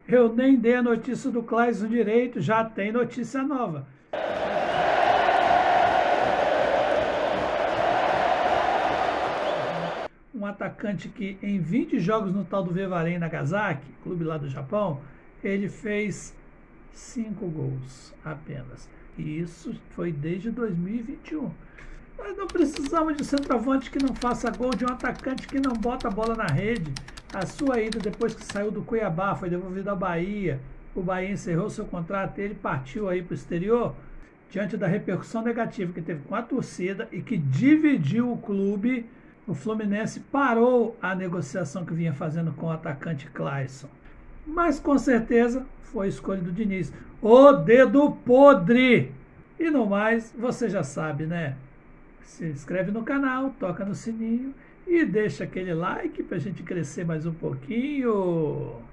Eu nem dei a notícia do Clayson direito, já tem notícia nova. Um atacante que em 20 jogos no tal do Vivaren Nagasaki, clube lá do Japão, ele fez 5 gols apenas. E isso foi desde 2021. Nós não precisamos de centroavante que não faça gol, de um atacante que não bota a bola na rede. A sua ida depois que saiu do Cuiabá, foi devolvido ao Bahia. O Bahia encerrou seu contrato e ele partiu aí para o exterior, diante da repercussão negativa que teve com a torcida e que dividiu o clube. O Fluminense parou a negociação que vinha fazendo com o atacante Clayson. Mas com certeza foi a escolha do Diniz. O dedo podre! E no mais, você já sabe, né? Se inscreve no canal, toca no sininho e deixa aquele like para a gente crescer mais um pouquinho.